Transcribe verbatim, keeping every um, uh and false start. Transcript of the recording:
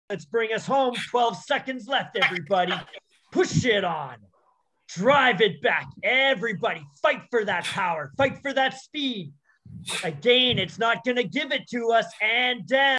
Let's bring us home. twelve seconds left, everybody. Push it on. Drive it back. Everybody, fight for that power. Fight for that speed. Again, it's not going to give it to us. And down.